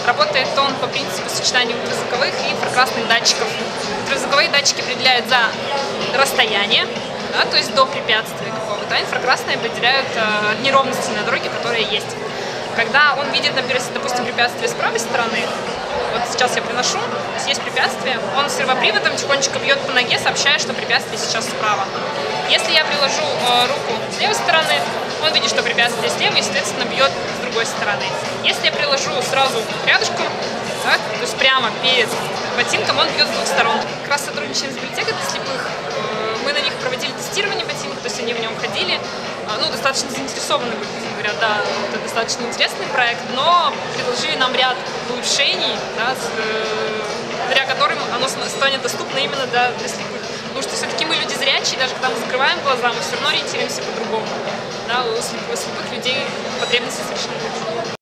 Работает он по принципу сочетания ультразвуковых и инфракрасных датчиков. Ультразвуковые датчики определяют за расстояние, да, то есть до препятствия какого-то, а инфракрасные определяют неровности на дороге, которые есть. Когда он видит, допустим, препятствие с правой стороны, вот сейчас я приношу, есть препятствие, он сервоприводом тихонечко бьет по ноге, сообщая, что препятствие сейчас справа. Если я приложу руку с левой стороны, он видит, что препятствие слева, и, соответственно, бьет с другой стороны. Если я приложу сразу рядышком, так, то есть прямо перед ботинком, он бьет с двух сторон. Как раз сотрудничаем с библиотекой для слепых. Мы на них проводили тестирование ботинка, то есть они в нем ходили. Ну, достаточно заинтересованы были, говорят, да, это достаточно интересный проект, но предложили нам ряд улучшений, да, благодаря которым оно станет доступно именно для слепых. Потому что все-таки мы люди зрячие, даже когда мы закрываем глаза, мы все равно ориентируемся по-другому. Да, у слепых людей потребности совершенно другие.